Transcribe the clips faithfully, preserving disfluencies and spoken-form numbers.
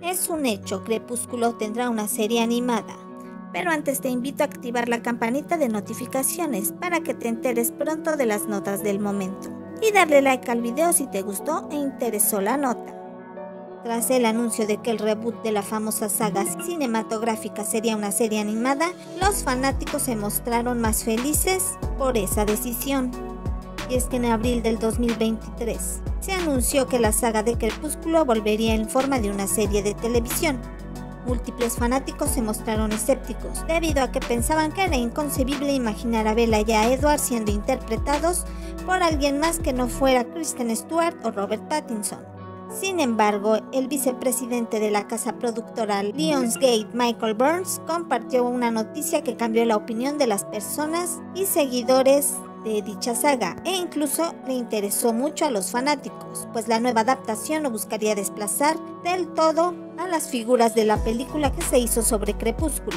Es un hecho, Crepúsculo tendrá una serie animada. Pero antes te invito a activar la campanita de notificaciones para que te enteres pronto de las notas del momento. Y darle like al video si te gustó e interesó la nota. Tras el anuncio de que el reboot de la famosa saga cinematográfica sería una serie animada, los fanáticos se mostraron más felices por esa decisión. Y es que en abril del dos mil veintitrés se anunció que la saga de Crepúsculo volvería en forma de una serie de televisión. Múltiples fanáticos se mostraron escépticos, debido a que pensaban que era inconcebible imaginar a Bella y a Edward siendo interpretados por alguien más que no fuera Kristen Stewart o Robert Pattinson. Sin embargo, el vicepresidente de la casa productora Lionsgate, Michael Burns, compartió una noticia que cambió la opinión de las personas y seguidores de dicha saga, e incluso le interesó mucho a los fanáticos, pues la nueva adaptación no buscaría desplazar del todo a las figuras de la película que se hizo sobre Crepúsculo.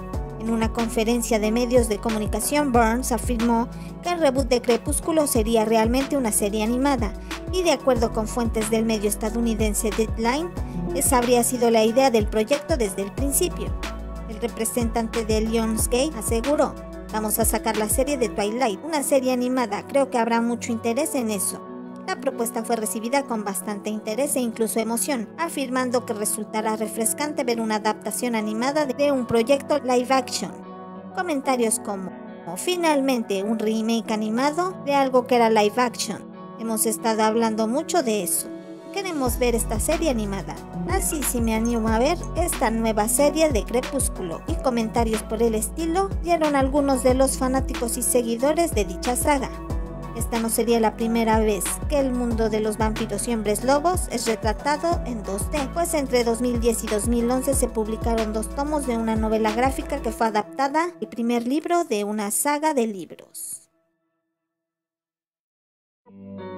En una conferencia de medios de comunicación, Burns afirmó que el reboot de Crepúsculo sería realmente una serie animada, y de acuerdo con fuentes del medio estadounidense Deadline, esa habría sido la idea del proyecto desde el principio. El representante de Lionsgate aseguró: "Vamos a sacar la serie de Twilight, una serie animada, creo que habrá mucho interés en eso". La propuesta fue recibida con bastante interés e incluso emoción, afirmando que resultará refrescante ver una adaptación animada de un proyecto live action. Comentarios como: "Finalmente un remake animado de algo que era live action. Hemos estado hablando mucho de eso. Queremos ver esta serie animada. Así sí me animo a ver esta nueva serie de Crepúsculo", y comentarios por el estilo dieron algunos de los fanáticos y seguidores de dicha saga. Esta no sería la primera vez que el mundo de los vampiros y hombres lobos es retratado en dos D, pues entre dos mil diez y dos mil once se publicaron dos tomos de una novela gráfica que fue adaptada, el primer libro de una saga de libros.